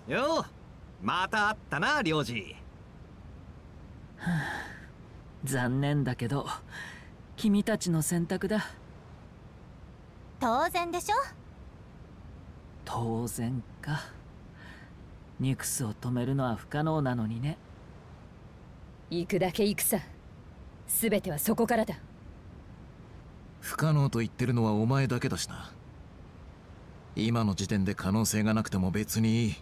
よう、また会ったな、領事。 残念だけど君たちの選択だ。 当然でしょ。 当然か。ニクスを止めるのは不可能なのにね。 行くだけ行くさ。全てはそこからだ。 不可能と言ってるのはお前だけだしな。今の時点で可能性がなくても別にいい。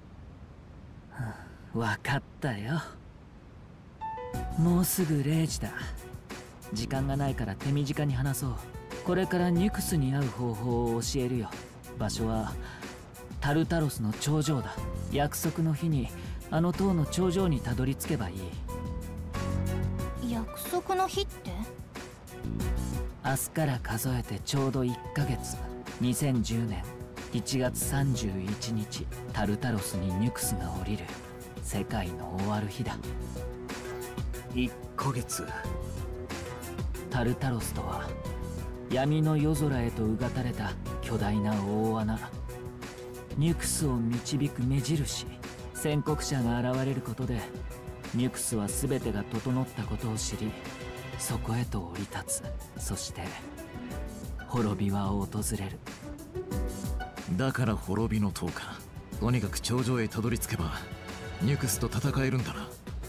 分かったよ。もうすぐ0時だ。時間がないから手短に話そう。これからニクスに会う方法を教えるよ。場所はタルタロスの頂上だ。約束の日にあの塔の頂上にたどり着けばいい。 約束の日って？ 明日から数えてちょうど1ヶ月。2010年1月31日、タルタロスにニクスが降りる。世界の終わる日だ。 1ヶ月。 タルタロスとは闇の夜空へとうがたれた巨大な大穴。ニクスを導く目印。宣告者が現れることでニクスは全てが整ったことを知り、そこへと降り立つ。そして滅びは訪れる。 だから滅びの塔か。とにかく頂上へたどり着けばニクスと戦えるんだな。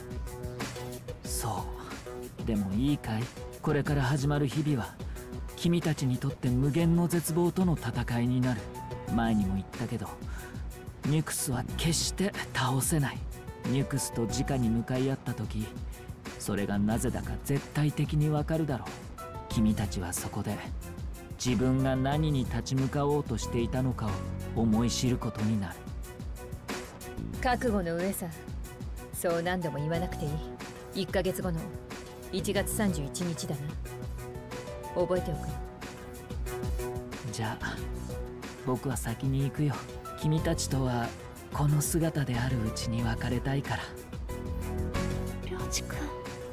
そう。でもいいかい？これから始まる日々は君たちにとって無限の絶望との戦いになる。前にも言ったけど、ニクスは決して倒せない。ニクスと直に向かい合った時、それがなぜだか絶対的にわかるだろう。君たちはそこで自分が何に立ち向かおうとしていたのかを思い知ることになる。 覚悟の上さ。そう何度も言わなくていい。1ヶ月後の1月31日だな。覚えておく。 じゃあ僕は先に行くよ。君たちとはこの姿であるうちに別れたいから。 領事君。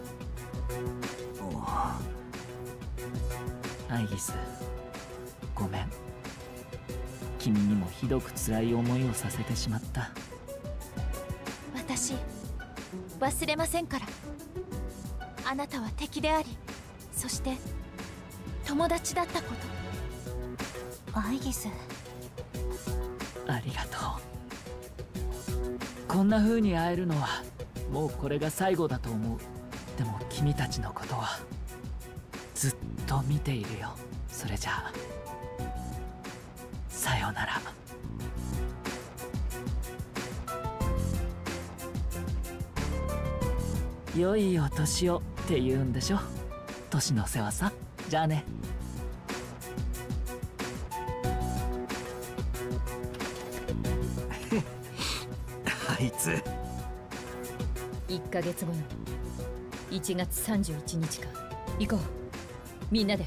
アイギス、ごめん。君にもひどく辛い思いをさせてしまった。 私忘れませんから。あなたは敵であり、そして友達だったこと。アイギス、 ありがとう。こんな風に会えるのはもうこれが最後だと思う。でも君たちのことはずっと見ているよ。それじゃあさよなら。良いお年をって言うんでしょ。年の世話さ。じゃあね。 あいつ。 1ヶ月後の1月31日か。行こう、みんなで。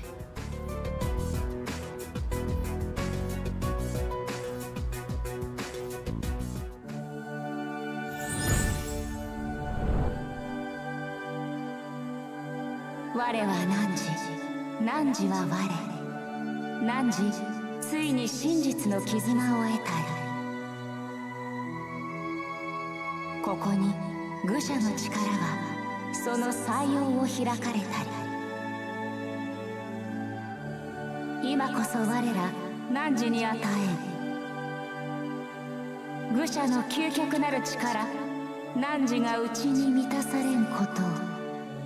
我は汝は我。汝ついに真実の絆を得たり。ここに愚者の力はその採用を開かれたり。今こそ我ら汝に与えん愚者の究極なる力、汝が内に満たされんことを。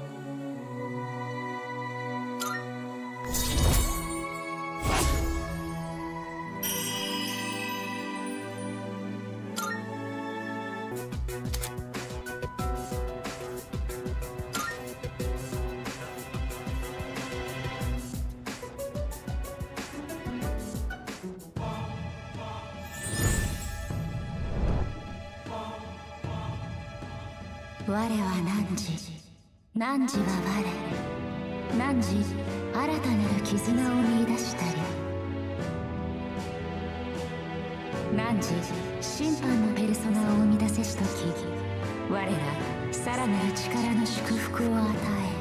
我は汝は我。汝新たなる絆を見出したり。汝審判のペルソナを生み出せしとき、我らさらなる力の祝福を与え。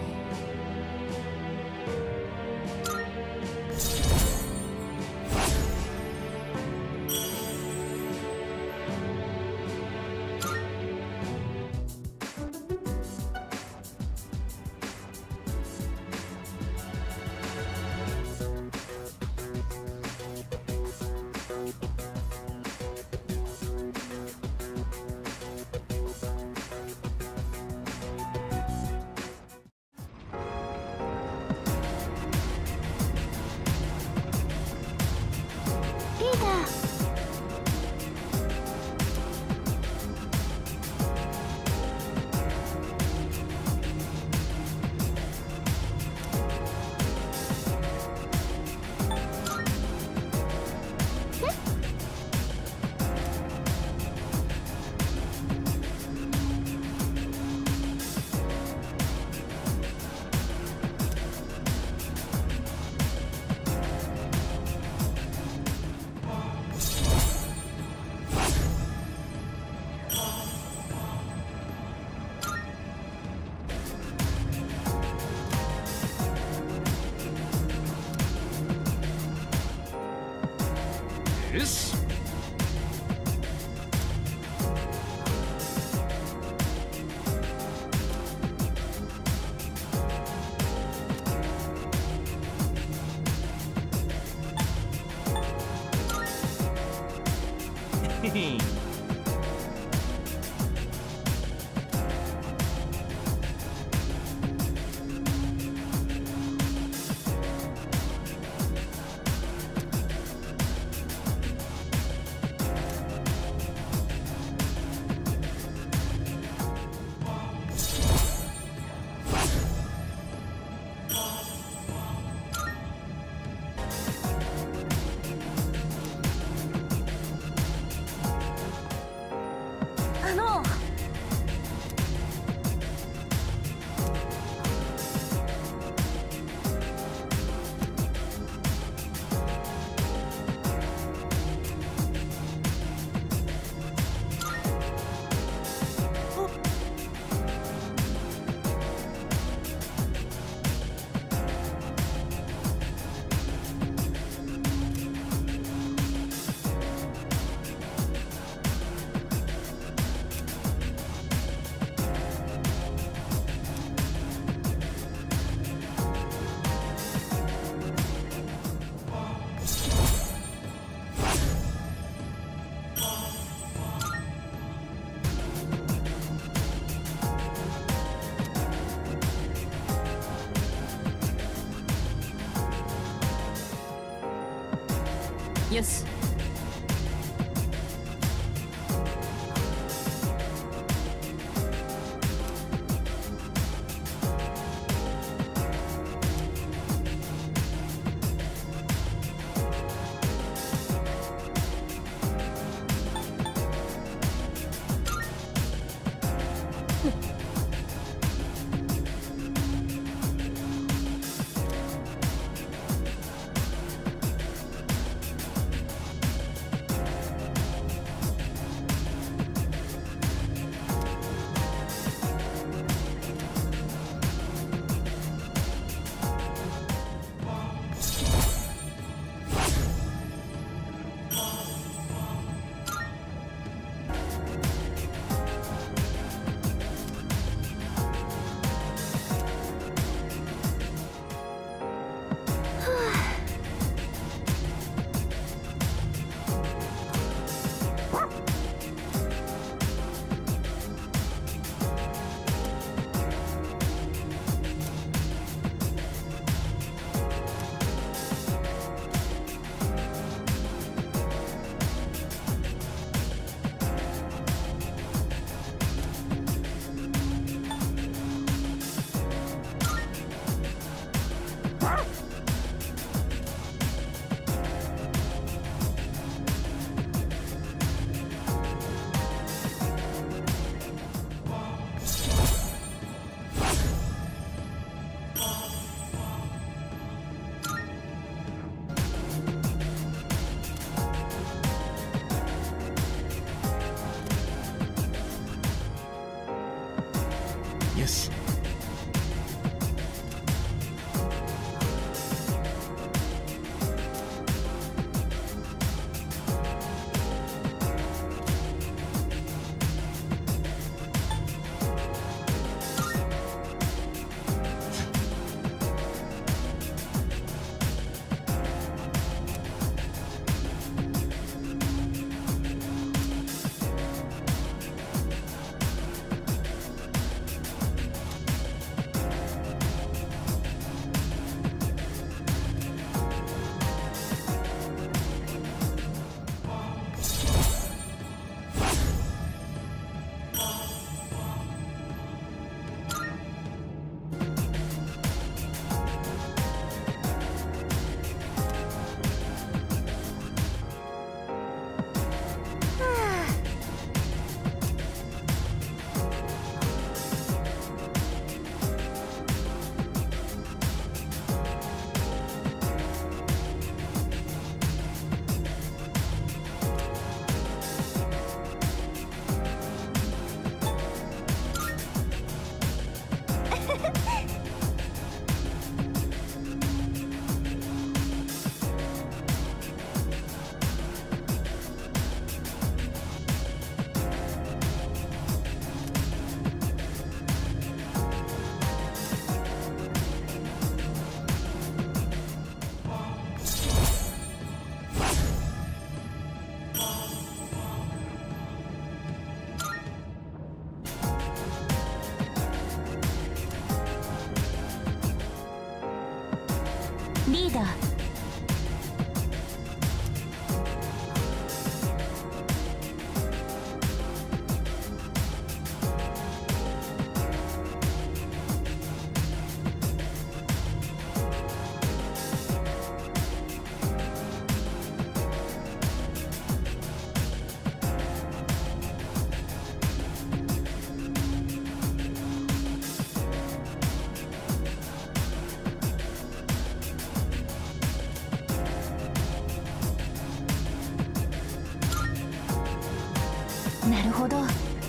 よし。 よし。 よし。 だ。なるほど。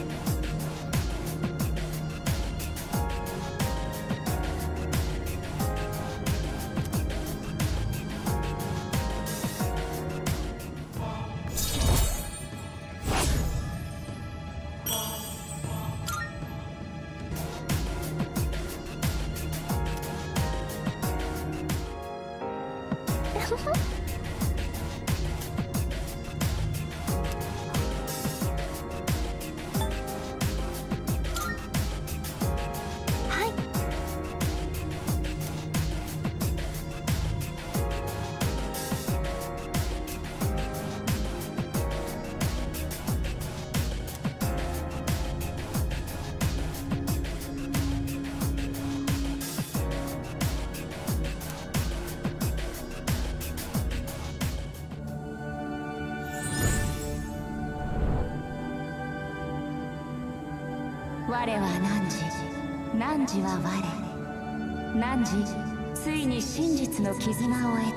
我は汝は我。汝ついに真実の絆を得たり、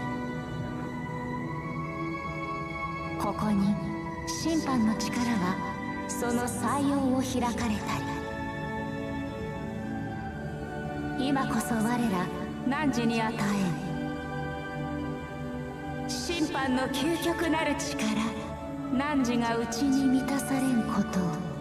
ここに審判の力はその採用を開かれたり、今こそ我ら汝に与えん審判の究極なる力、汝が内に満たされんことを。